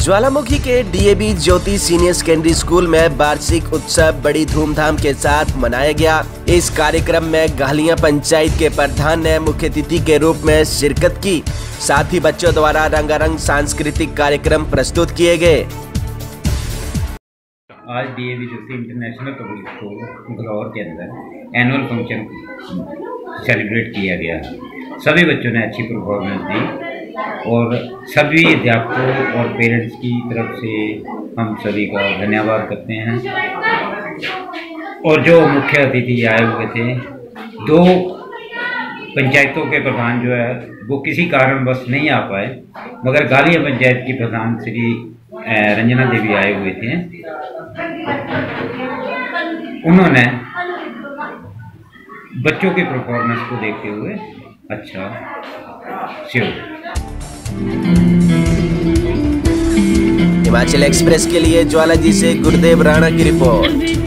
ज्वालामुखी के DAV Jyoti senior secondary school में वार्षिक उत्सव बड़ी धूमधाम के साथ मनाया गया। इस कार्यक्रम में गालियां पंचायत के प्रधान ने मुख्य अतिथि के रूप में शिरकत की। साथ ही बच्चों द्वारा रंगारंग सांस्कृतिक कार्यक्रम प्रस्तुत किए गए। आज DAV Jyoti international public school Galore के अंदर एनुअल फंक्शन सेलिब्रेट किया गया। सभी बच्चों ने अच्छी परफॉर्मेंस दी और सभी अध्यापकों और पेरेंट्स की तरफ से हम सभी का धन्यवाद करते हैं। और जो मुख्य अतिथि आए हुए थे, 2 पंचायतों के प्रधान जो है वो किसी कारणवश नहीं आ पाए, मगर गालिया पंचायत की प्रधान श्री रंजना देवी आए हुए थे। उन्होंने बच्चों की परफॉर्मेंस को देखते हुए अच्छा शेयर। हिमाचल एक्सप्रेस के लिए ज्वाला जी से गुरुदेव राणा की रिपोर्ट।